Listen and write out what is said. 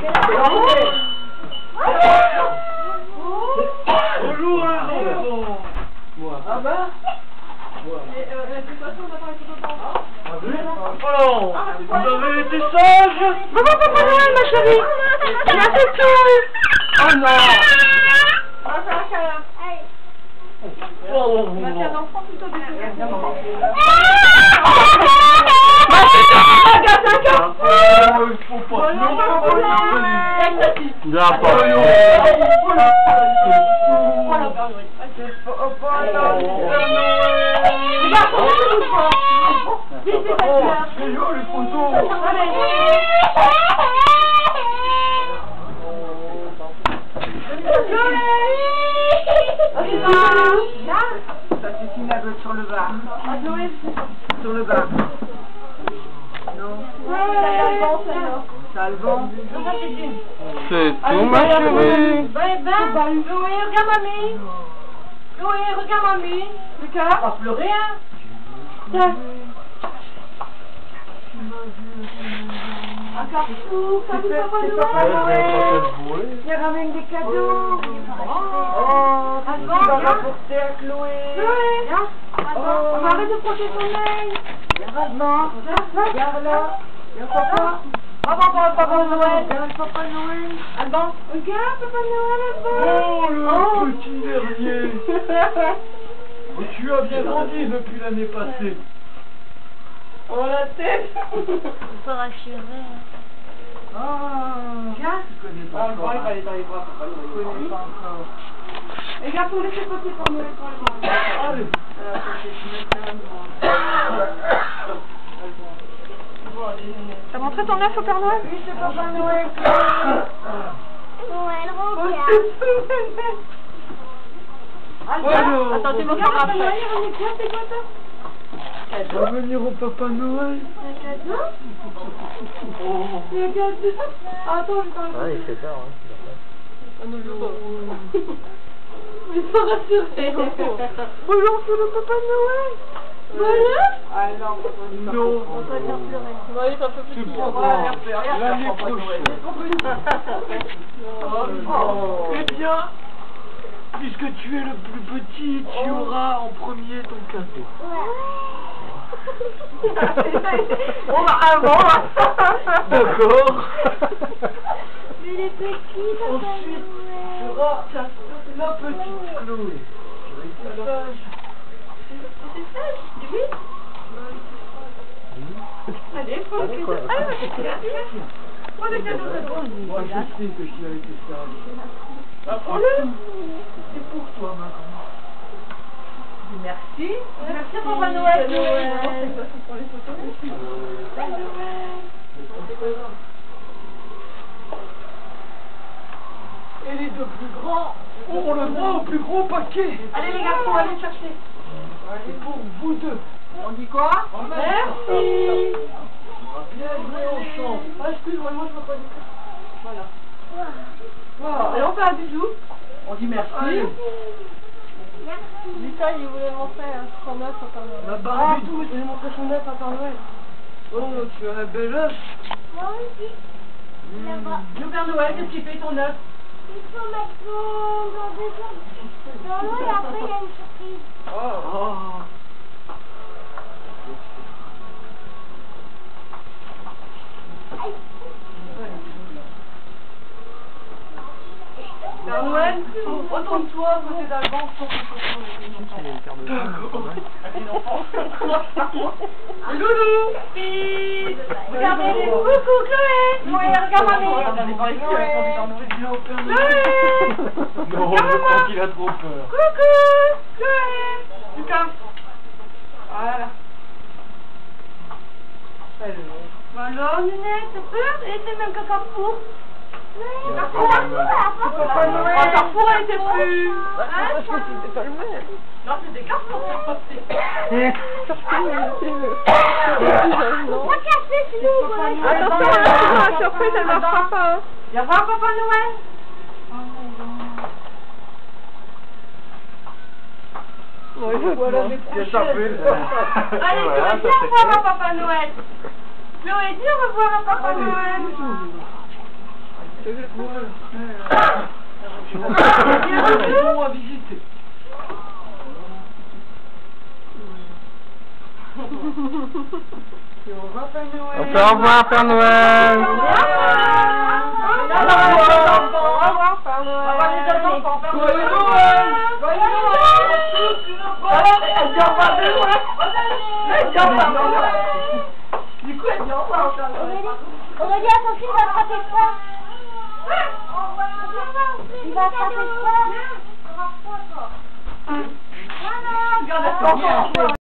Bonjour les enfants. Ah bah. Alors, vous avez été sages? Maman, Papa Noël, ma chérie. Il a fait tout. Oh non. On va faire un câlin. Oh, On va faire l'enfant plutôt que le il faut pas. Bien, pas. C'est joli les photos. Ça c'est une aveugle sur le bar. Sur le bar. Non. Ça a le vent. C'est tout, ma chérie. Chloé, regarde mamie. Chloé, regarde mamie. Lucas, on va pleurer, hein. Tiens. Un carrefour, ça dit Papa Noël. Il ramène des cadeaux. Oh, Tu vas rapporter à Chloé. Chloé, viens. On va arrêter de frotter son œil. Non. Regarde là. Regarde papa. Papa Noël. Regarde Papa Noël. Alban, regarde Papa Noël, Alban. Oh, le petit dernier. Et tu as bien grandi depuis l'année passée. Oh la tête. Faut rassurer. Viens. Tu connais pas encore. Il va aller dans les bras, Papa Noël. Tu connais pas encore. Les gars, faut laisser côté pour Noël pour le moment. Allez. T'as montré ton œuf au Père Noël? Oui, c'est Papa Noël. Noël, regarde. Attends, tu me feras après. On va venir au Papa Noël. Attends, je t'en Ouais, il fait peur, hein. Il faut rassurer. Bonjour, c'est le Papa Noël. Voilà. Ah non, Non. On va faire pleurer. Ouais, il est un peu C'est petit. pour moi. L'année prochaine. Eh bien, puisque tu es le plus petit, tu auras en premier ton cadeau. On va avant. D'accord. Mais les petits, Papa Ensuite, Noël. tu auras la petite Chloé. Allez, prends le cadeau. Allez, prends le cadeau. Moi, je sais que tu as été sage. Prends-le. C'est pour toi, maman. Merci. Merci, Papa Noël. Et les deux plus grands auront le droit au plus gros paquet. Allez, les garçons, allez le chercher. C'est pour vous deux. On dit quoi? Merci. Bien joué en chant. Ah, excuse-moi, moi je vois pas du tout. Voilà. Allez, on fait un bisou. On dit merci. Allez, Lucas, il voulait montrer son œuf à Papa Noël. la Ah, Barbie il voulait montrer son œuf à Papa Noël. Oh, tu as un bel œuf. Moi aussi. Là-bas. Le Père Noël, qu'est-ce qu'il fait ton œuf? Il faut mettre dans deux jours. Non, non, et après, il y a une surprise. Oh. Père Noël, retourne-toi à côté d'Alban pour que Loulou. Regardez, coucou Chloé. Chloé, regarde mamie. Chloé. Non, je crois qu'il a trop peur. Coucou Chloé. Lucas. Voilà. Alors, Ninette, t'as peur? Et c'est même qu'un carrefour. Papa Un carrefour, elle était plus... Hein? Non, c'est des carrefours qui sont passés. Pas cassé, sinon on va Attention, la surprise, elle marchera pas. Viens voir Papa Noël. Voilà, mes prochaines. Allez, Chloé, dis au revoir à Papa Noël. Chloé, dis au revoir à Papa Noël. Bon à visiter. Au revoir, Père Noël. On fait au revoir, Père Noël. Au revoir, Père Noël. Au revoir, les autres enfants. Père Noël. Joyeux Noël. Joyeux Noël. Elle dit au revoir, Père Noël. Elle dit au revoir, Père Noël. Du coup, elle dit au revoir, Père Noël. On a dit à ton fils d'attraper quoi? Il va attraper quoi? Regarde, elle